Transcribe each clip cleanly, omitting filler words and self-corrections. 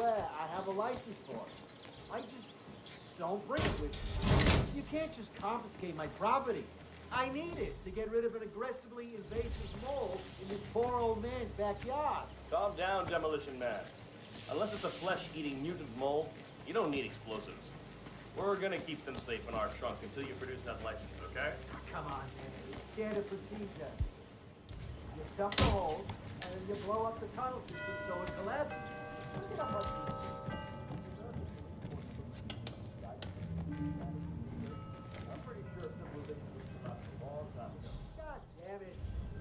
swear I have a license for it. I just don't bring it with me. You can't just confiscate my property. I need it to get rid of an aggressively invasive mole in this poor old man's backyard. Calm down, Demolition Man. Unless it's a flesh-eating mutant mole, you don't need explosives. We're gonna keep them safe in our trunk until you produce that license, okay? Come on, man. It's standard procedure. You dump the hole, and then you blow up the tunnel system so it collapses. Look at how much I'm pretty sure some of this was about a long time ago. God damn it.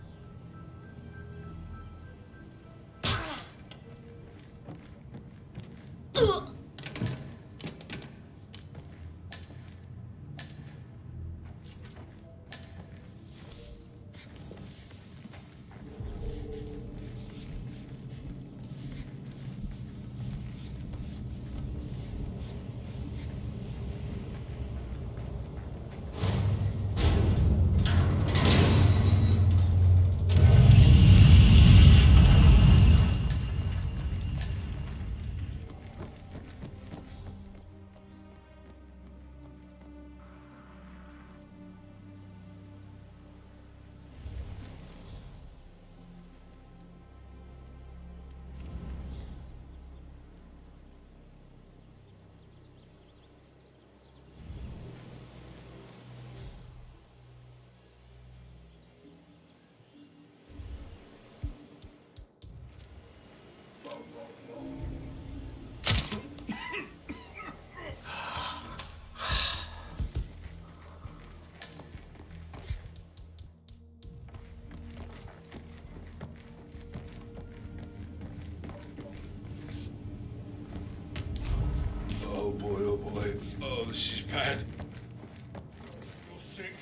Oh boy, oh boy. Oh, this is bad. You're sick.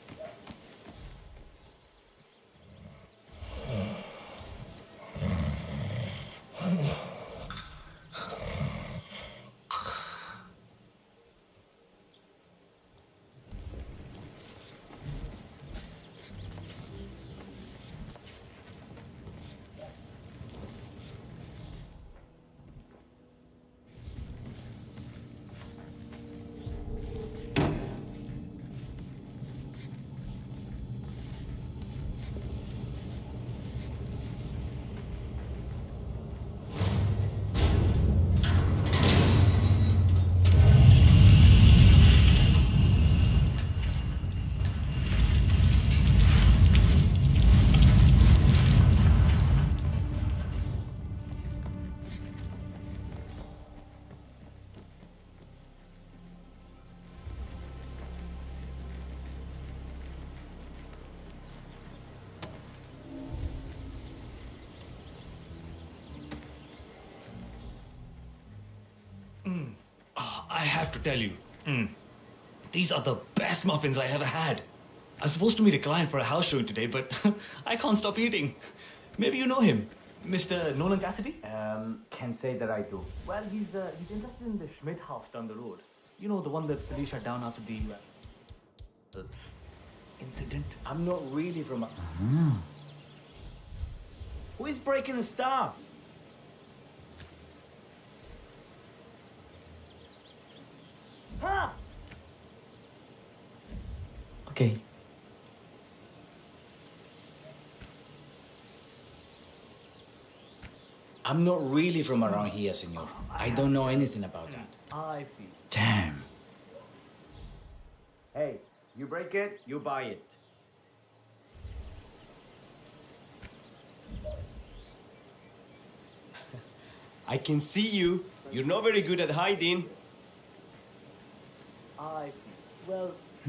I have to tell you, these are the best muffins I ever had. I'm supposed to meet a client for a house showing today, but I can't stop eating. Maybe you know him, Mr. Nolan Cassidy? Can say that I do. Well, he's interested in the Schmidt house down the road. You know, the one that police shut down after the incident. I'm not really from a... Who is breaking the stuff? Huh? Okay. I'm not really from around here, senor. I don't know anything about that. I see. Damn. Hey, you break it, you buy it. I can see you. You're not very good at hiding. I see. Well,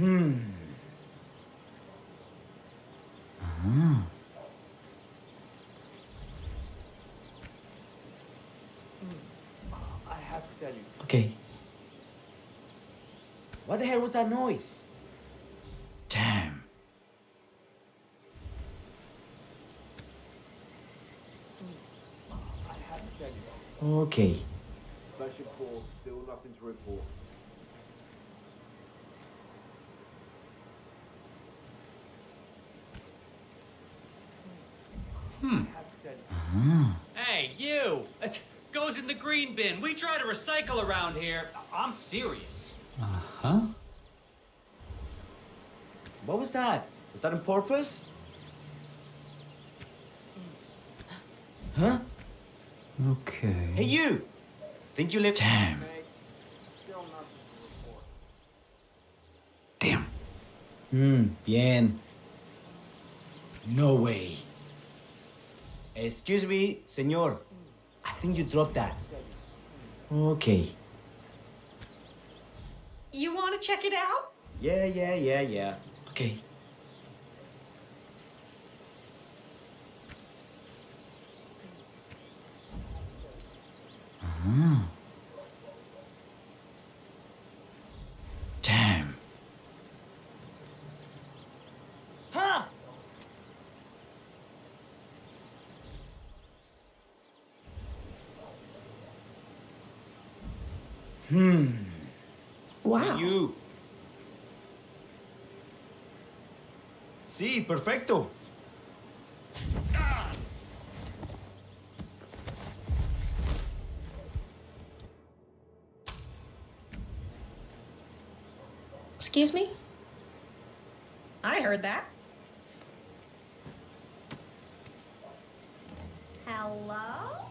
I have to tell you. Okay. What the hell was that noise? Damn. I have to tell you. Okay. Special call, still nothing to report. I have to tell you. Hey, you! goes in the green bin. We try to recycle around here. I'm serious. Uh-huh. What was that? Was that on purpose? Huh? Okay. Hey, you! Think you live... Damn. Still nothing to report. Damn. Bien. No way. Excuse me, senor. I think you dropped that. Okay. You want to check it out? Yeah. Okay. Uh-huh. Damn. Huh? Wow. You. Sí, perfecto. Excuse me? I heard that. Hello?